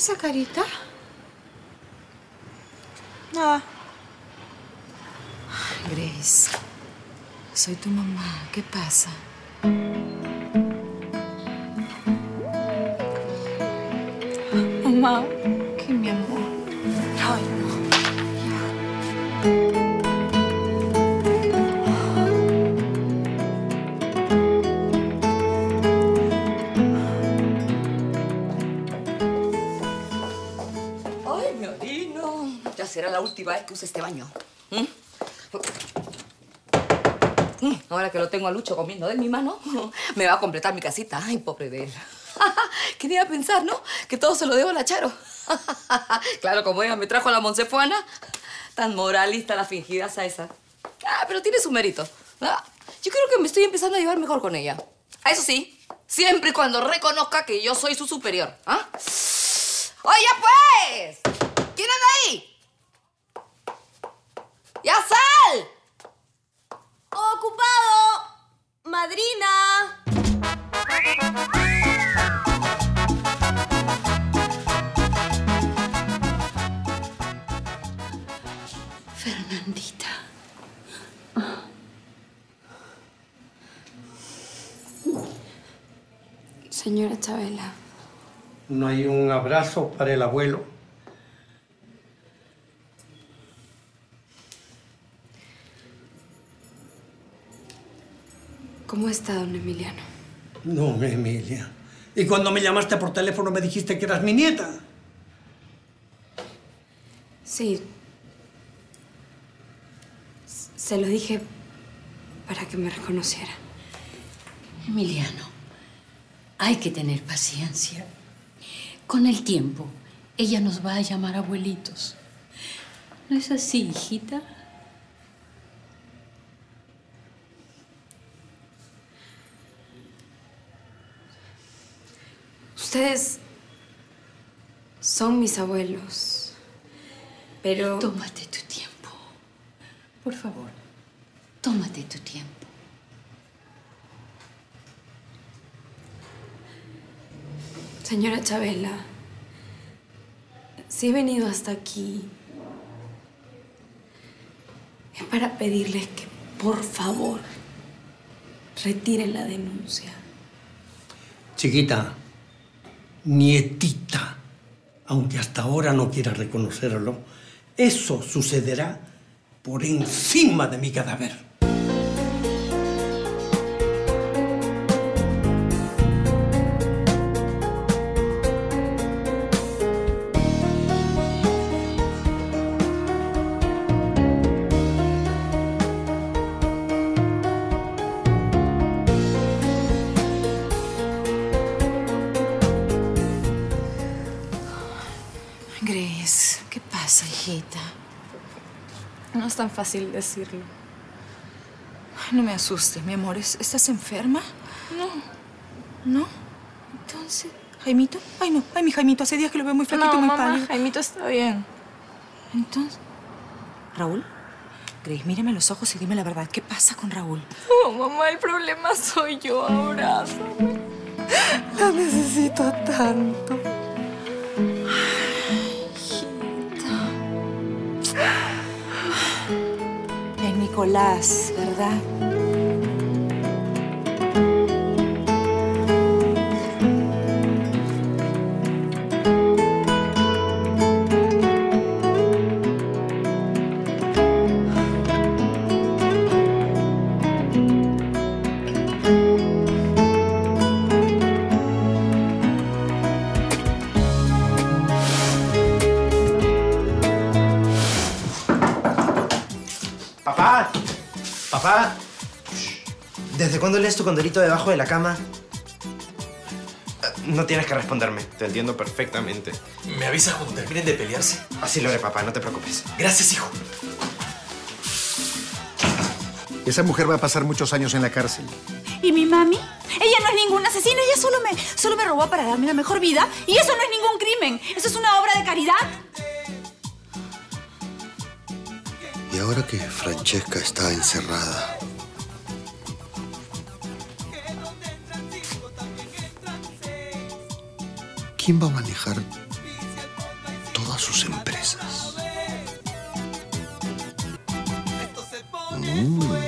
esa carita? Nada. Grace, soy tu mamá. ¿Qué pasa? Mamá, ¿qué, mi amor? Ay, no. Ay, mi orino. Ya será la última vez que use este baño. Ahora que lo tengo a Lucho comiendo de mi mano, me va a completar mi casita. Ay, pobre de él. ¿Quién iba a pensar, no? Que todo se lo debo a la Charo. Claro, como ella me trajo a la Monsefuana, tan moralista la fingida esa. Pero tiene su mérito. Yo creo que me estoy empezando a llevar mejor con ella. Eso sí, siempre y cuando reconozca que yo soy su superior. ¡Oye, pues! ¿Quién anda ahí? ¡Ya sal! ¡Ocupado! ¡Madrina! Fernandita. Señora Chabela. No hay un abrazo para el abuelo. ¿Cómo está, don Emiliano? No, Emilia. Y cuando me llamaste por teléfono me dijiste que eras mi nieta. Sí. Se lo dije para que me reconociera. Emiliano, hay que tener paciencia. Con el tiempo, ella nos va a llamar abuelitos. ¿No es así, hijita? Ustedes son mis abuelos, pero... Tómate tu tiempo. Por favor, tómate tu tiempo. Señora Chabela, si he venido hasta aquí es para pedirles que, por favor, retiren la denuncia. Chiquita, nietita, aunque hasta ahora no quiera reconocerlo, eso sucederá por encima de mi cadáver. Grace, ¿qué pasa, hijita? No es tan fácil decirlo. Ay, no me asustes, mi amor. ¿Estás enferma? No. ¿No? Entonces... ¿Jaimito? Ay, no. Ay, mi Jaimito. Hace días que lo veo muy flaquito y muy mamá, pálido. Jaimito está bien. Entonces... ¿Raúl? Grace, mírame a los ojos y dime la verdad. ¿Qué pasa con Raúl? No, mamá, el problema soy yo. Abrázame. La necesito tanto. Es Nicolás, ¿verdad? ¡Papá! ¡Papá! ¿Desde cuándo lees tu condorito debajo de la cama? No tienes que responderme. Te entiendo perfectamente. ¿Me avisas cuando terminen de pelearse? Así lo haré, papá. No te preocupes. Gracias, hijo. Esa mujer va a pasar muchos años en la cárcel. ¿Y mi mami? Ella no es ninguna asesina. Ella solo me robó para darme una mejor vida. Y eso no es ningún crimen. Eso es una obra de caridad. Y ahora que Francesca está encerrada, ¿quién va a manejar sus empresas.